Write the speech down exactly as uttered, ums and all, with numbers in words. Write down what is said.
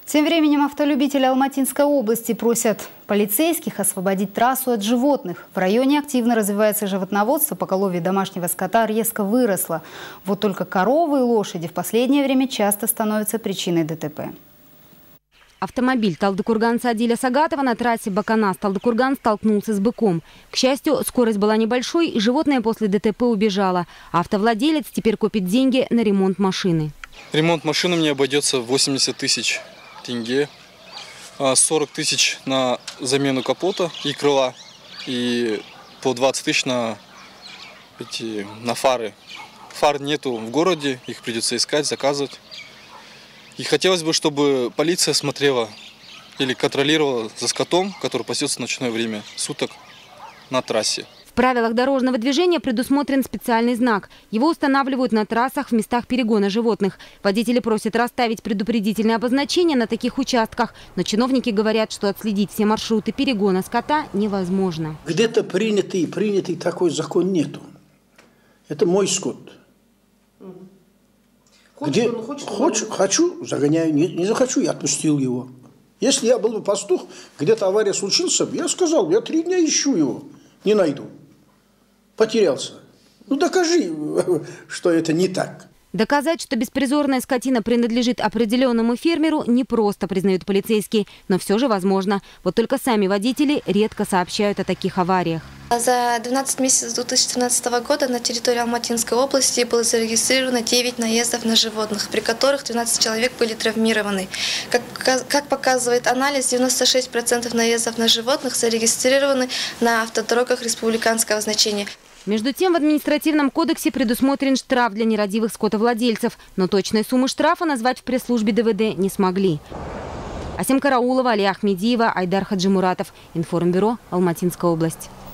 Тем временем автолюбители Алматинской области просят полицейских освободить трассу от животных. В районе активно развивается животноводство, поголовье домашнего скота резко выросло. Вот только коровы и лошади в последнее время часто становятся причиной ДТП. Автомобиль Талдыкурганца Адиля Сагатова на трассе Баканас-Талдыкурган столкнулся с быком. К счастью, скорость была небольшой, и животное после ДТП убежало. А автовладелец теперь копит деньги на ремонт машины. Ремонт машины мне обойдется в восемьдесят тысяч тенге, сорок тысяч на замену капота и крыла, и по двадцать тысяч на, эти, на фары. Фар нету в городе, их придется искать, заказывать. И хотелось бы, чтобы полиция смотрела или контролировала за скотом, который пасется в ночное время суток на трассе. В правилах дорожного движения предусмотрен специальный знак. Его устанавливают на трассах в местах перегона животных. Водители просят расставить предупредительные обозначения на таких участках. Но чиновники говорят, что отследить все маршруты перегона скота невозможно. Где-то принятый, принятый такой закон нету. Это мой скот. Где он, хочет, хочу, хочу, загоняю, не, не захочу, я отпустил его. Если я был бы пастух, где-то авария случилась, я сказал, я три дня ищу его, не найду. Потерялся. Ну докажи, что это не так. Доказать, что беспризорная скотина принадлежит определенному фермеру, непросто, признают полицейские. Но все же возможно. Вот только сами водители редко сообщают о таких авариях. За двенадцать месяцев две тысячи тринадцатого года на территории Алматинской области было зарегистрировано девять наездов на животных, при которых тринадцать человек были травмированы. Как, как показывает анализ, девяносто шесть процентов наездов на животных зарегистрированы на автодорогах республиканского значения. Между тем, в административном кодексе предусмотрен штраф для нерадивых скотовладельцев. Но точной суммы штрафа назвать в пресс-службе ДВД не смогли. Асем Караулова, Алия Ахмедиева, Айдар Хаджимуратов. Информбюро, Алматинская область.